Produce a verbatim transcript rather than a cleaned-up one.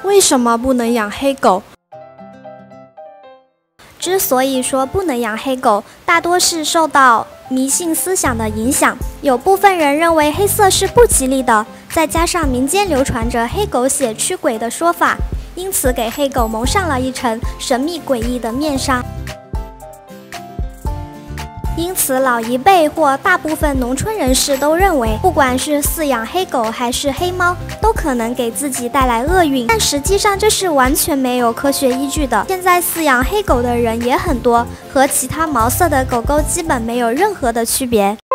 为什么不能养黑狗？ 之所以说不能养黑狗，大多是受到迷信思想的影响。有部分人认为黑色是不吉利的，再加上民间流传着黑狗血驱鬼的说法，因此给黑狗蒙上了一层神秘诡异的面纱。因此，老一辈或大部分农村人士都认为，不管是饲养黑狗还是黑猫，都可能给自己带来厄运。但实际上，这是完全没有科学依据的。现在饲养黑狗的人也很多，和其他毛色的狗狗基本没有任何的区别。